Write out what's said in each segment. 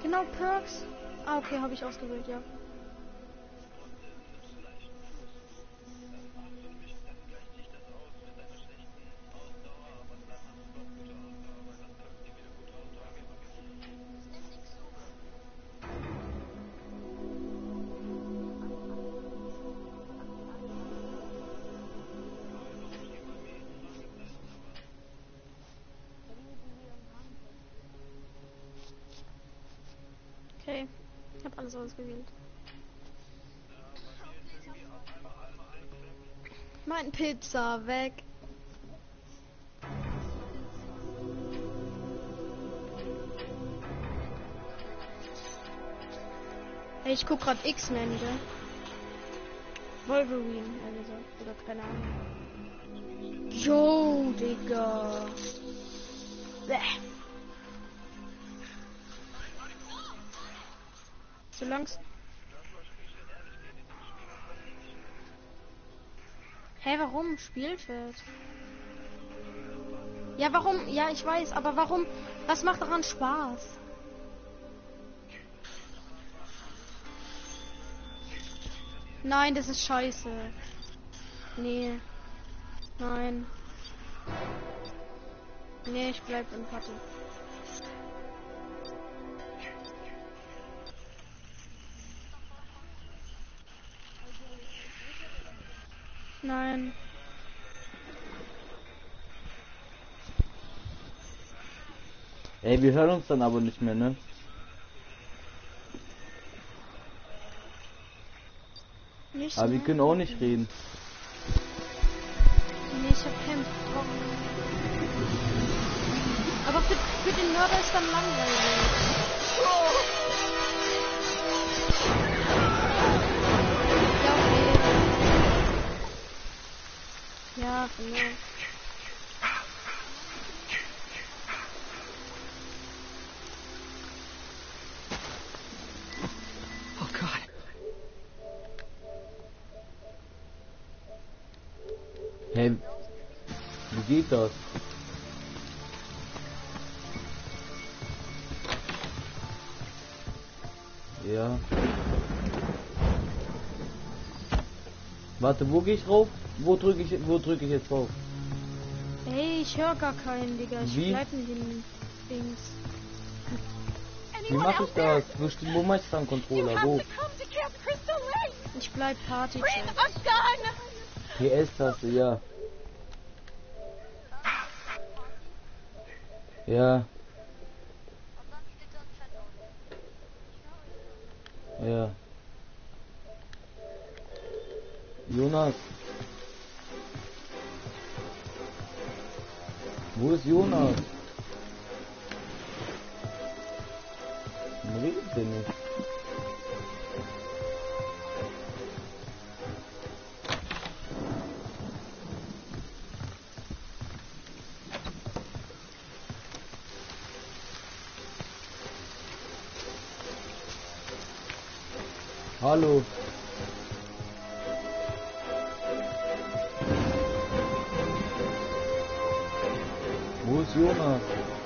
Genau, Perks. Ah, okay, habe ich ausgewählt, ja. Okay, ich habe alles ausgewählt. Mein Pizza weg. Hey, ich guck grad X-Men, gell? Wolverine, also, oder keine Ahnung. Yo, Digga. Bäh. Zu langsam. Hä, warum? Spielfeld. Ja, warum? Ja, ich weiß, aber warum? Was macht daran Spaß? Nein, das ist scheiße. Nee. Nein. Nee, ich bleib im Party. Nein. Ey, wir hören uns dann aber nicht mehr, ne? Nicht Aber wir mehr? können auch nicht reden. Nee, ich hab keinen Bock. Aber für den Mörder ist dann langweilig. Ja, okay. Ja, von mir. Oh Gott. Hey, wie geht das? Ja. Warte, wo gehe ich rauf? Wo drücke ich jetzt drauf? Ey, ich höre gar keinen, Digga. Ich Wie? bleib mit den Dings. Wie mache ich das? Wo mach ich dann Controller? Wo? Ich bleib Party. PS-Taste, ja. Ja. Ja. Jonas. Wo ist Jonas? Warum redet der nicht? Hallo. Wo ist Jonas?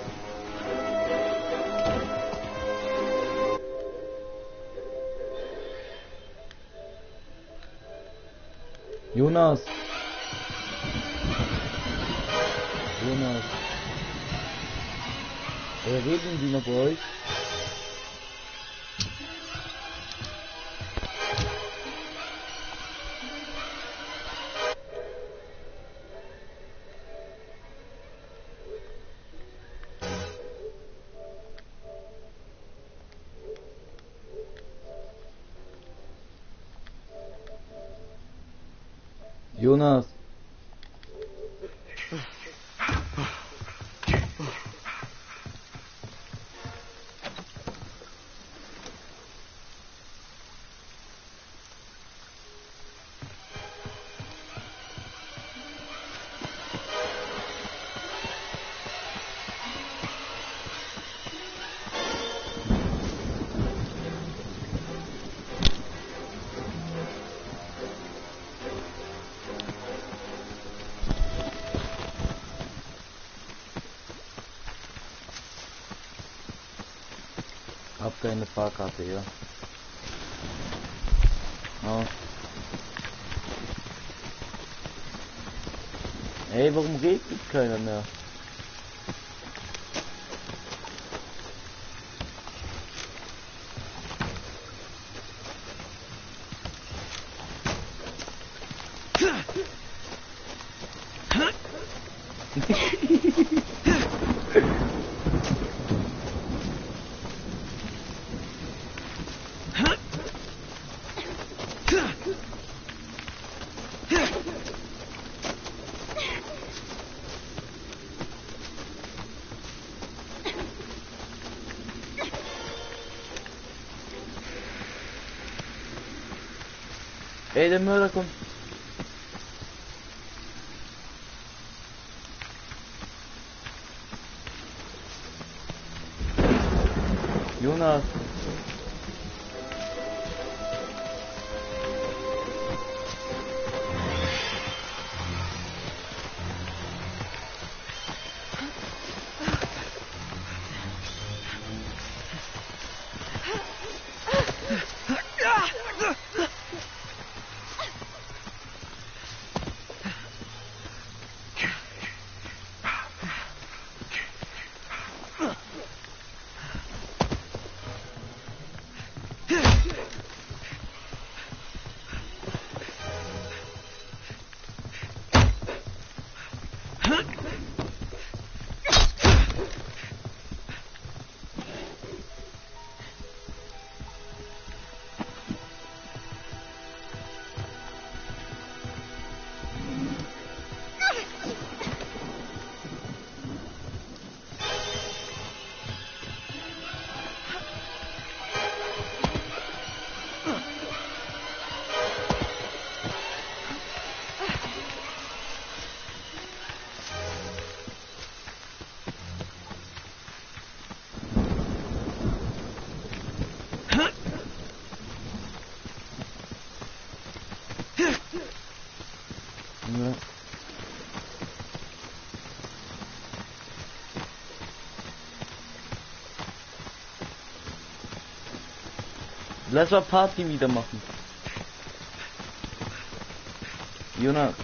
Jonas. Jonas. Reden Sie noch bei euch? Jonas. Hab keine Fahrkarte, ja. Oh. Ey, warum regnet keiner mehr? Ey, der Mörder kommt. Jonas. Ja. Lass mal Party wieder machen. Jonas.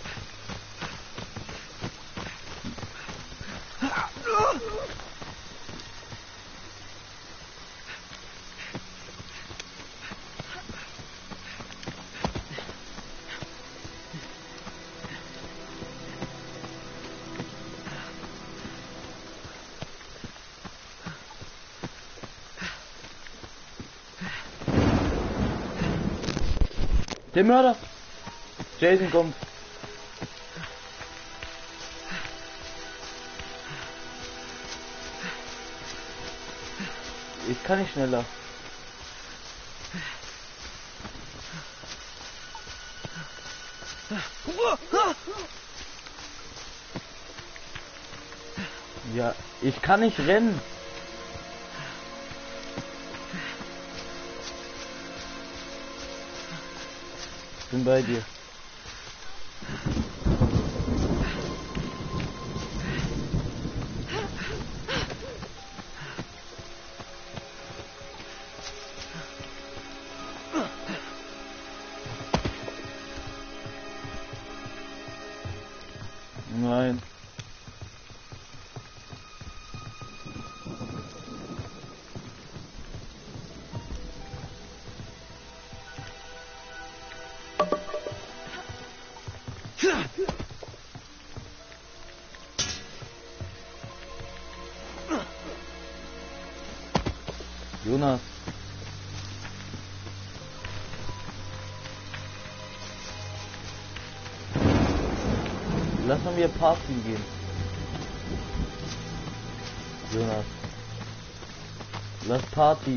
Der Mörder! Jason kommt! Ich kann nicht schneller. Ja, ich kann nicht rennen. Ich bin bei dir. Nein. Jonas. Lass mal wieder Party gehen. Jonas. Lass Party.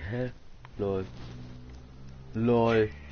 Hä? Lol. Lol.